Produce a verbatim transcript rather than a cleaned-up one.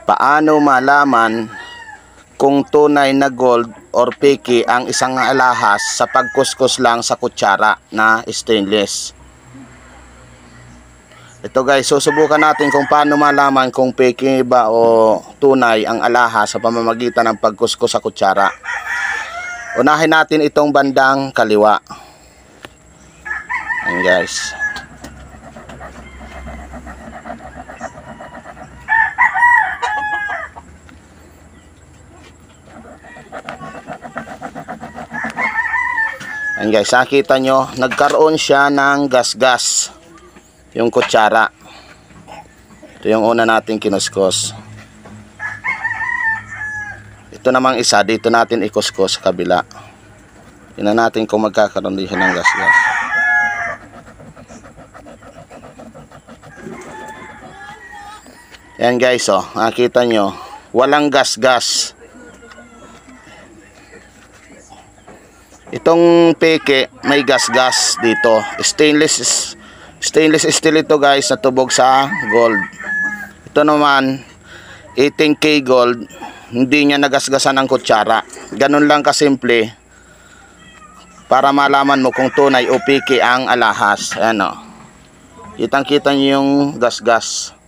Paano malaman kung tunay na gold or peke ang isang alahas sa pagkuskus lang sa kutsara na stainless? Ito guys, susubukan natin kung paano malaman kung peke ba o tunay ang alahas sa pamamagitan ng pagkuskus sa kutsara. Unahin natin itong bandang kaliwa. Ayan guys. Ayan guys, nakita nyo, nagkaroon siya ng gas-gas yung kutsara. Ito yung una natin kinuskus. Ito namang isa, dito natin ikuskus sa kabila. Tingnan natin kung magkakaroon din siya ng gas-gas. Ayan guys, oh, nakita nyo, walang gas-gas. Itong peke may gas-gas dito. Stainless stainless steel ito guys, na tubog sa gold. Ito naman eighteen K gold, hindi niya nagasgasan ng kutsara. Ganun lang kasimple para malaman mo kung tunay o peke ang alahas. Ayan o, kitang kita nyo yung gas-gas.